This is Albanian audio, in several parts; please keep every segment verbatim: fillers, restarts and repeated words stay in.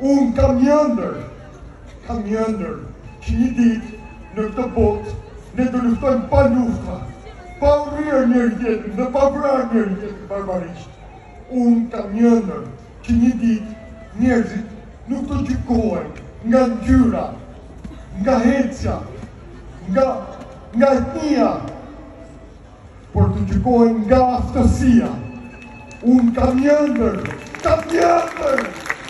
Unë kam një ëndër, kam një ëndër, që një ditë në këtë botë ne do luftojmë pa lufta, pa urryer njëri tjetrin dhe pa vrarë njëri tjetrin barbarisht. Unë kam një ëndër, që një ditë njerëzit nuk do gjykohen nga ngjyra, nga hecja, nga nga etnia, por të gjykohen nga aftësia. Unë kam një ëndër, kam një ëndër.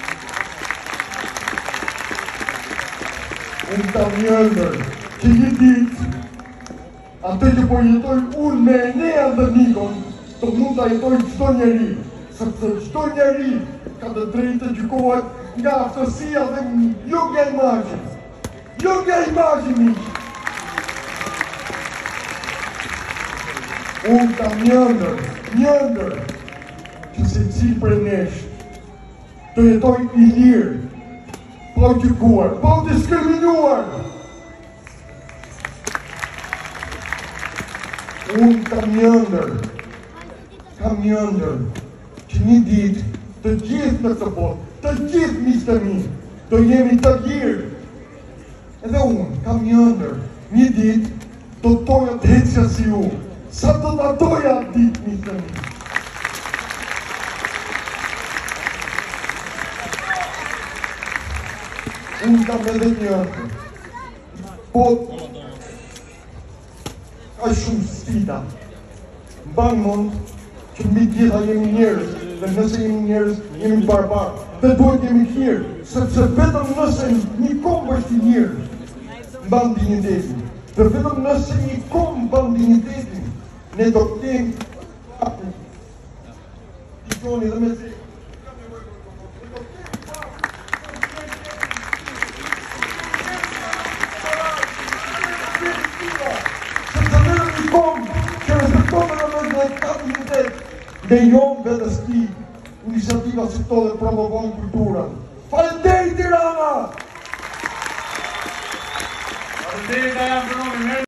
Unë kam një ëndër, që një ditë, atë që po jetoj unë me Enea dhe Nikon, të mund të jetoj çdo njeri, sepse çdo njeri ka të drejtë të gjykohet nga aftësia dhe jo nga imazhi. Jo nga imazhi miq. Unë kam një ëndër, një ëndër, që secili prej nesh të jetoj i lirë, pa u gjykuar, pa u diskriminuar. Unë kam një ëndër, kam një ëndër, që një ditë të gjithë në këtë botë, të gjithë miqtë e mi, do jemi të lirë. Edhe unë kam një ëndër, një ditë do toja të hecja si ju, sa do të doja atë ditë miqtë e mi. Unë kam edhe një ëndër, po ka shumë sfida. Mban mend që mbi gjitha jemi njerëz, dhe nëse jemi njerëz, jemi barbarë, dhe duhet jemi të lirë, sepse vetëm nëse një kombë është i lirë, mban dinjitetin. Dhe vetëm nëse një kombë mban dinjitetin, ne do të kemi dikoni dhe me se dhe jonë vetës ti, iniciativa si këto dhe promovon kulturën. Faleminderit Tirana! Faleminderit, Immerse.